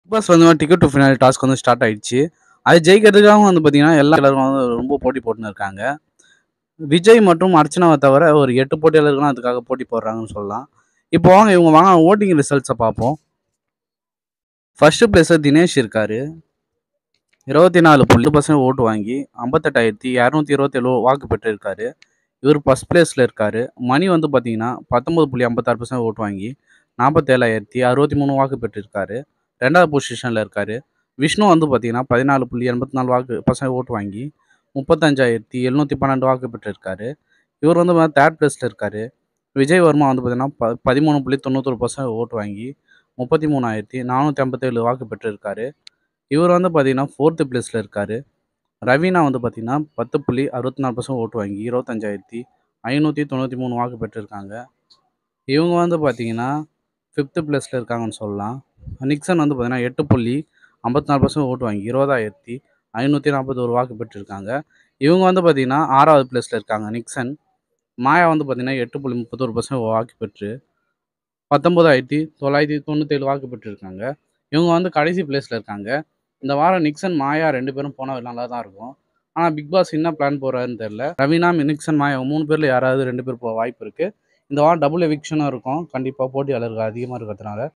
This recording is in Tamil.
பாஸ் வந்து டிக்கெட் டு ஃபினாலி டாஸ்க் வந்து ஸ்டார்ட் ஆயிடுச்சு. அது ஜெயிக்கிறதுக்காகவும் வந்து பார்த்தீங்கன்னா, எல்லாரும் வந்து ரொம்ப போட்டி போட்டுன்னு இருக்காங்க. விஜய் மற்றும் அர்ச்சனாவை தவிர ஒரு 8 போட்டியாளர்களும் அதுக்காக போட்டி போடுறாங்கன்னு சொல்லலாம். இப்போ வாங்க இவங்க வாங்க ஓட்டிங் ரிசல்ட்ஸை பார்ப்போம். ஃபர்ஸ்ட் பிளேஸில் தினேஷ் இருக்காரு. 24% ஓட்டு வாங்கி 58,227 வாக்கு பெற்றிருக்காரு. இவர் ஃபர்ஸ்ட் பிளேஸில் இருக்காரு. மணி வந்து பார்த்தீங்கன்னா 19,56% ஓட்டு வாங்கி 47,063 வாக்கு பெற்றிருக்காரு. ரெண்டாவது பொசிஷனில் இருக்காரு. விஷ்ணு வந்து பார்த்தீங்கன்னா 14,84 வாக்கு ஓட்டு வாங்கி 35,712 வாக்கு பெற்றிருக்காரு. இவர் வந்து தேர்ட் பிளேஸில் இருக்காரு. விஜய் வர்மா வந்து பார்த்தீங்கன்னா 13,91% ஓட்டு வாங்கி 33,457 வாக்கு பெற்றிருக்காரு. இவர் வந்து பார்த்தீங்கன்னா ஃபோர்த்து பிளேஸில் இருக்காரு. ரவீனா வந்து பார்த்தீங்கன்னா 10,64% ஓட்டு வாங்கி 25,593 வாக்கு பெற்றிருக்காங்க. இவங்க வந்து பார்த்தீங்கன்னா ஃபிஃப்த்து பிளேஸில் இருக்காங்கன்னு சொல்லலாம். நிக்சன் வந்து பார்த்தீங்கன்னா 8,54% ஓட்டு வாங்கி 20,541 வாக்கு பெற்றிருக்காங்க. இவங்க வந்து பார்த்தீங்கன்னா 6வது பிளேஸில் இருக்காங்க நிக்சன். மாயா வந்து பார்த்தீங்கன்னா 8,31% வாக்கு பெற்று 19,997 வாக்கு பெற்றிருக்காங்க. இவங்க வந்து கடைசி பிளேஸில் இருக்காங்க. இந்த வாரம் நிக்சன் மாயா 2 பேரும் போனால் நல்லா தான் இருக்கும். ஆனால் பிக் பாஸ் என்ன பிளான் போடுறாருன்னு தெரியல. ரவீனா, நிக்சன், மாயா 3 பேரில் யாராவது 2 பேர் போக வாய்ப்பு இருக்குது. இந்த வாரம் டபுள் எவிக்ஷனும் இருக்கும். கண்டிப்பாக போட்டியாளர்கள் அதிகமாக இருக்கிறதுனால